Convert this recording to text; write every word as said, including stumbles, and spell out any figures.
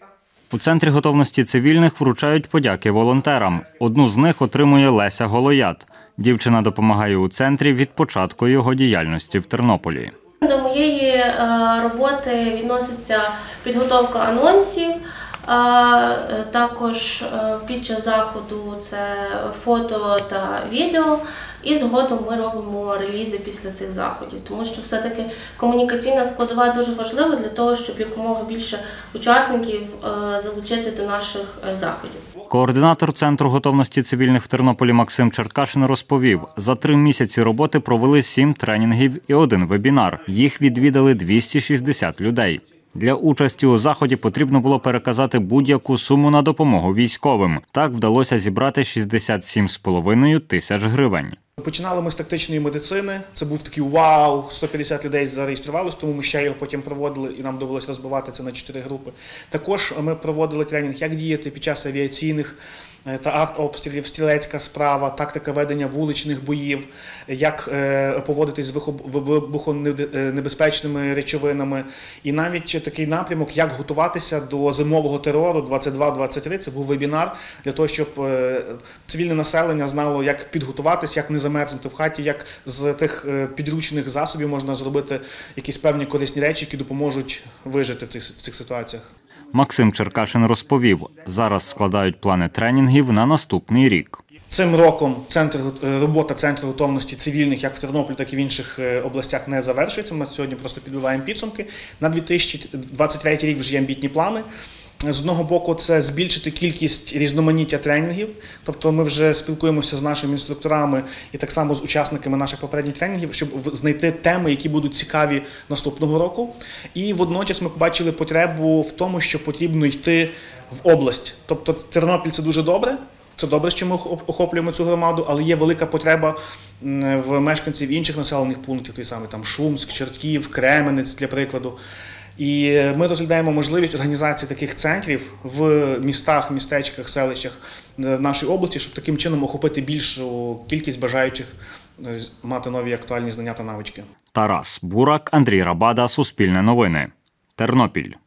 У Центрі готовності цивільних вручають подяки волонтерам. Одну з них отримує Леся Голоят. Дівчина допомагає у центрі від початку його діяльності в Тернополі. До моєї роботи відноситься підготовка анонсів, також під час заходу це фото та відео. І згодом ми робимо релізи після цих заходів, тому що все-таки комунікаційна складова дуже важлива для того, щоб якомога більше учасників залучити до наших заходів. Координатор Центру готовності цивільних в Тернополі Максим Черкашин розповів, за три місяці роботи провели сім тренінгів і один вебінар. Їх відвідали двісті шістдесят людей. Для участі у заході потрібно було переказати будь-яку суму на допомогу військовим. Так вдалося зібрати шістдесят сім з половиною тисяч гривень. Починали ми з тактичної медицини. Це був такий вау, сто п'ятдесят людей зареєструвалися, тому ми ще його потім проводили і нам довелося розбивати це на чотири групи. Також ми проводили тренінг, як діяти під час авіаційних та артобстрілів, стрілецька справа, тактика ведення вуличних боїв, як поводитись з вибухонебезпечними речовинами. І навіть такий напрямок, як готуватися до зимового терору двадцять два двадцять три. Це був вебінар для того, щоб цивільне населення знало, як підготуватись, як не замерзнути в хаті, як з тих підручних засобів можна зробити якісь певні корисні речі, які допоможуть вижити в цих, в цих ситуаціях. Максим Черкашин розповів, зараз складають плани тренінгів на наступний рік. Цим роком центр, робота Центру готовності цивільних як в Тернополі, так і в інших областях не завершується. Ми сьогодні просто підбиваємо підсумки. На дві тисячі двадцять третій рік вже є амбітні плани. З одного боку, це збільшити кількість різноманіття тренінгів, тобто ми вже спілкуємося з нашими інструкторами і так само з учасниками наших попередніх тренінгів, щоб знайти теми, які будуть цікаві наступного року. І водночас ми побачили потребу в тому, що потрібно йти в область. Тобто Тернопіль – це дуже добре, це добре, що ми охоплюємо цю громаду, але є велика потреба в мешканців інших населених пунктів, той самий там Шумськ, Чортків, Кременець, для прикладу. І ми розглядаємо можливість організації таких центрів в містах, містечках, селищах нашої області, щоб таким чином охопити більшу кількість бажаючих мати нові актуальні знання та навички. Тарас Бурак, Андрій Рабада, Суспільне новини, Тернопіль.